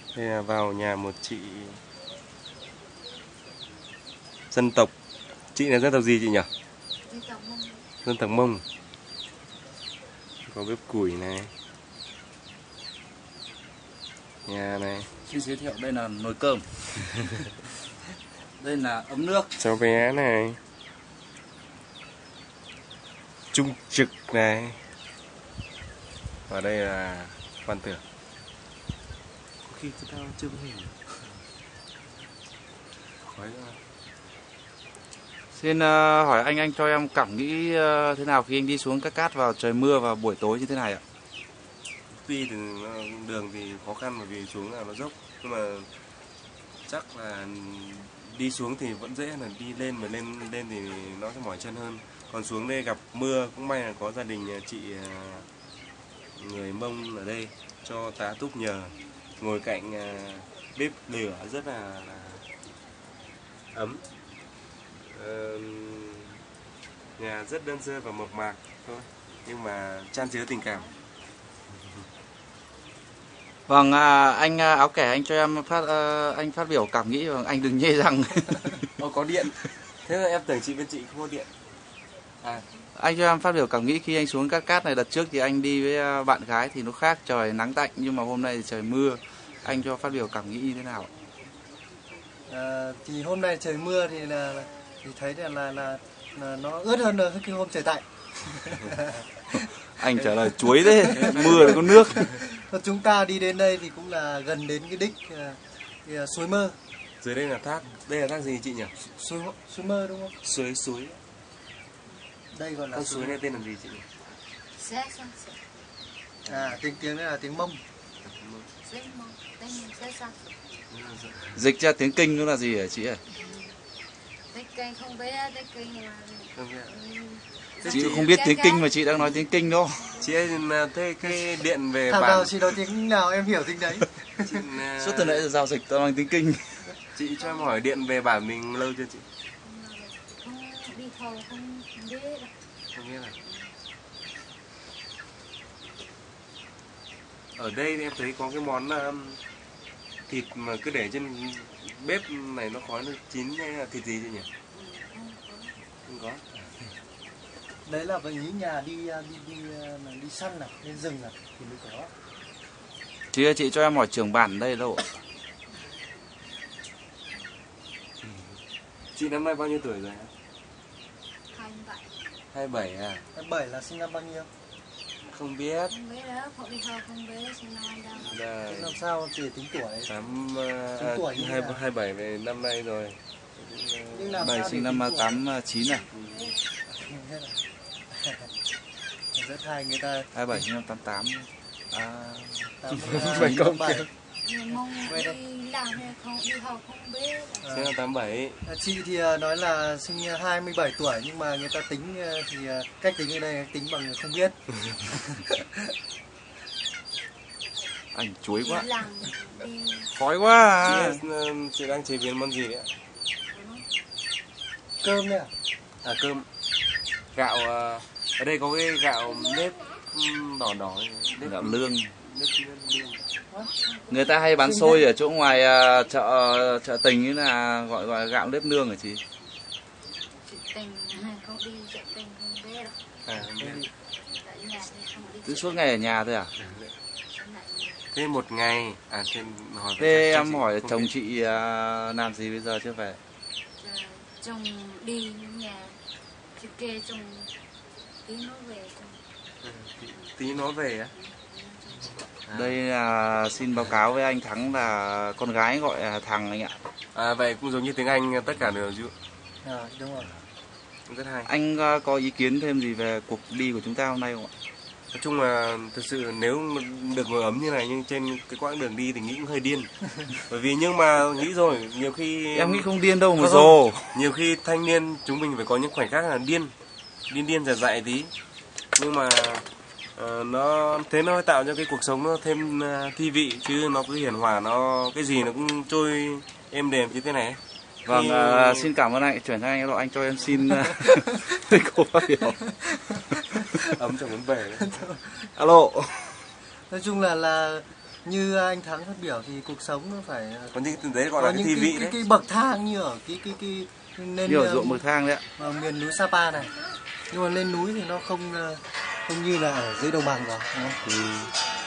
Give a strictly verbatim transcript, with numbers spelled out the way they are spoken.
Đây là vào nhà một chị dân tộc. Chị là dân tộc gì chị nhỉ? Dân tộc Mông. Dân tộc Mông. Có bếp củi này. Nhà này. Xin giới thiệu đây là nồi cơm. Đây là ấm nước. Cháu bé này. Trung trực này. Và đây là quan tưởng. Có khi chúng ta chưa có hình. Khói ra. Xin uh, hỏi anh anh cho em cảm nghĩ uh, thế nào khi anh đi xuống Cát Cát vào trời mưa vào buổi tối như thế này ạ? Tuy thì đường thì khó khăn bởi vì xuống là nó dốc, nhưng mà chắc là đi xuống thì vẫn dễ hơn là đi lên, mà lên lên thì nó sẽ mỏi chân hơn. Còn xuống đây gặp mưa cũng may là có gia đình chị người Mông ở đây cho tá túc nhờ, ngồi cạnh bếp lửa rất là, là ấm. Ờ, nhà rất đơn sơ và mộc mạc thôi, nhưng mà chan chứa tình cảm. Vâng, à, anh à, áo kẻ anh cho em phát à, anh phát biểu cảm nghĩ, vâng, anh đừng nhê răng. Ô, có điện. Thế là em tưởng chị bên chị không có điện. À. Anh cho em phát biểu cảm nghĩ khi anh xuống Cát Cát này. Đợt trước thì anh đi với bạn gái thì nó khác, trời nắng tạnh, nhưng mà hôm nay thì trời mưa. Anh cho phát biểu cảm nghĩ như thế nào? À, thì hôm nay trời mưa thì là thì thấy là là, là, là nó ướt hơn là cái hôm trời tạnh. Anh trả lời chuối đấy, mưa là có nước. Chúng ta đi đến đây thì cũng là gần đến cái đích thì, uh, suối Mơ. Dưới đây là thác, đây là thác gì chị nhỉ? Suối suối Mơ đúng không? Suối suối. Đây gọi là con suối này tên là gì chị nhỉ? À, tiếng tiếng này là tiếng Mông. Dịch ra tiếng Kinh nó là gì hả chị ơi? Tiếng Kinh không biết, tiếng Kinh là Không biết. Chị, chị không biết tiếng Kinh mà chị đang nói tiếng Kinh đâu. Chị ơi, thế cái điện về thằng bản... nào chị nói tiếng nào em hiểu tiếng đấy. Chị, uh... Suốt từ nãy giờ giao dịch toàn bằng tiếng Kinh. Chị cho em hỏi điện về bản mình lâu chưa chị? không đi thôi không biết. Không biết à? Ở đây thì em thấy có cái món uh, thịt mà cứ để trên bếp này nó khói nó chín, hay là thịt gì chị nhỉ? Không có. Đấy là với ý nhà đi đi đi đi, đi săn nào, lên rừng nào thì mới có. Chị ơi, chị cho em hỏi trưởng bản đây đâu? Chị năm nay bao nhiêu tuổi rồi? hai mươi bảy. hai mươi bảy à? hai mươi bảy là sinh năm bao nhiêu? Không biết. Không biết đó, không đi học không biết, sinh năm anh đâu. Đây. Làm sao để tính tuổi? Tám uh, hai hai bảy về năm nay rồi. Bảy sinh năm tám chín à? Rất hay, người ta hai bảy sinh năm tám tám. À, bảy cộng bảy. Mông đi làm hay không đi học không biết. Sinh năm tám bảy. Chị thì nói là sinh hai mươi bảy tuổi, nhưng mà người ta tính thì cách tính ở đây tính bằng không biết. Anh chuối quá. Đi... Khói quá à. Chị, chị đang chế biến món gì đấy ạ? Cơm đấy à? À, cơm. Gạo, ở đây có cái gạo nếp đỏ đỏ, nếp gạo lương. Nếp, nếp lương. Người ta hay bán xôi ở chỗ ngoài uh, chợ chợ Tình ấy, là gọi gọi là gạo nếp nương hả chị? Chị Tình không đi chợ Tình không biết đâu. À, không biết. Cứ suốt ngày ở nhà thôi à? Thế một ngày à? Thế, hỏi thế em hỏi chồng biết. Chị uh, làm gì bây giờ chưa về? Chồng đi nhà chị kê chồng tí nó về. Ừ, tí, tí nó về á? À. Đây là xin báo cáo với anh Thắng là con gái gọi là Thằng anh ạ. À, vậy cũng giống như tiếng Anh tất cả đều chứ? À, đúng rồi. Rất hay. Anh uh, có ý kiến thêm gì về cuộc đi của chúng ta hôm nay không ạ? Nói chung là thực sự nếu được ngồi ấm như này, nhưng trên cái quãng đường đi thì nghĩ cũng hơi điên. Bởi vì nhưng mà nghĩ rồi, nhiều khi em nghĩ không điên đâu mà rồ. Nhiều khi thanh niên chúng mình phải có những khoảnh khắc là điên, điên điên dại dại tí. Nhưng mà uh, nó thế nó tạo cho cái cuộc sống nó thêm uh, thi vị, chứ nó cứ hiền hòa, nó cái gì nó cũng trôi êm đềm như thế này. Vâng, thì... uh, xin cảm ơn anh. Chuyển sang anh, anh cho em xin uh, cô phát biểu. Ấm chẳng muốn về. Alo. Nói chung là là như anh Thắng phát biểu thì cuộc sống nó phải Còn những cái đấy gọi có là cái những thi cái, vị cái, đấy. cái bậc thang như ở cái cái cái nên Như ở ruộng bậc thang đấy ạ. ở miền núi Sapa này, nhưng mà lên núi thì nó không không như là ở dưới đồng bằng rồi, đúng không? Ừ.